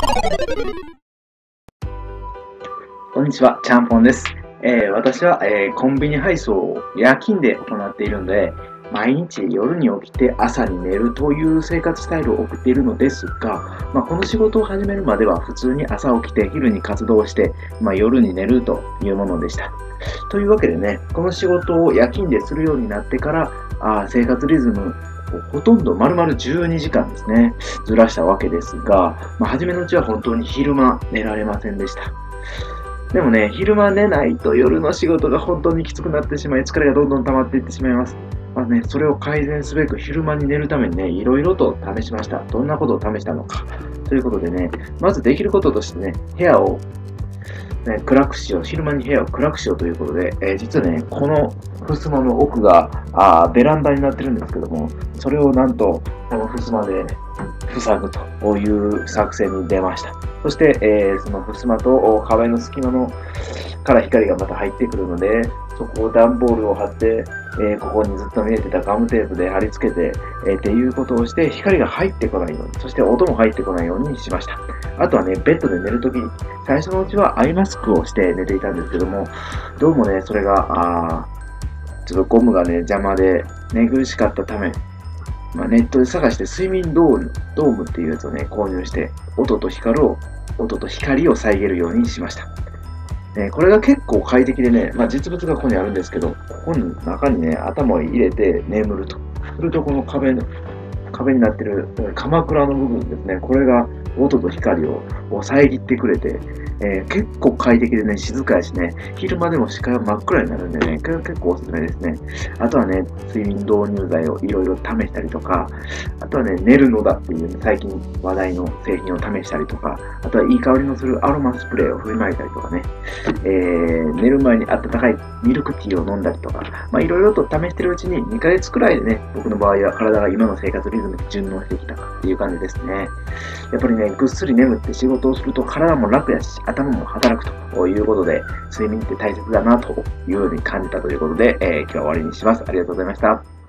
こんにちは、ちゃんぽんです。私は、コンビニ配送を夜勤で行っているので、毎日夜に起きて朝に寝るという生活スタイルを送っているのですが、この仕事を始めるまでは普通に朝起きて昼に活動して、夜に寝るというものでした。というわけでね、この仕事を夜勤でするようになってから、生活リズムほとんど丸々12時間ですね、ずらしたわけですが、初めのうちは本当に昼間寝られませんでした。でもね、昼間寝ないと夜の仕事が本当にきつくなってしまい、疲れがどんどん溜まっていってしまいます。それを改善すべく昼間に寝るためにね、いろいろと試しました。どんなことを試したのか。ということでね、まずできることとしてね、部屋を暗くしよう。昼間に部屋を暗くしようということで、実はね、この襖の奥がベランダになってるんですけども、それをなんと、この襖で塞ぐという作戦に出ました。そして、その襖と壁の隙間から光がまた入ってくるので、そこを段ボールを貼って、ここにずっと見えてたガムテープで貼り付けて、っていうことをして、光が入ってこないように、そして音も入ってこないようにしました。あとはね、ベッドで寝るとき、最初のうちはアイマスクをして寝ていたんですけども、どうもね、それが、ちょっとゴムがね、邪魔で寝苦しかったため、ネットで探して睡眠ドームっていうやつをね、購入して、音と光を遮るようにしました。これが結構快適でね、実物がここにあるんですけど、ここの中にね、頭を入れて眠ると。するとこの壁になってる鎌倉の部分ですね、これが音と光を遮ってくれて、結構快適でね、静かやしね、昼間でも視界は真っ暗になるんでね、これは結構おすすめですね。あとはね、睡眠導入剤をいろいろ試したりとか、あとはね、寝るのだっていう、ね、最近話題の製品を試したりとか、あとはいい香りのするアロマスプレーを振りまいたりとかね、寝る前に温かいミルクティーを飲んだりとか、いろいろと試してるうちに2ヶ月くらいでね、僕の場合は体が今の生活リズムに順応してきたっていう感じですね。やっぱりね、ぐっすり眠って仕事をすると体も楽やし、頭も働くということで、睡眠って大切だなというように感じたということで、今日は終わりにします。ありがとうございました。